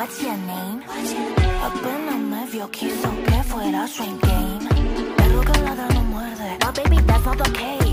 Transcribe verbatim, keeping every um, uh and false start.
What's your name? Apenas me vio quiso que fuera su game. Perro que ladra no muerde. But baby, that's not the case.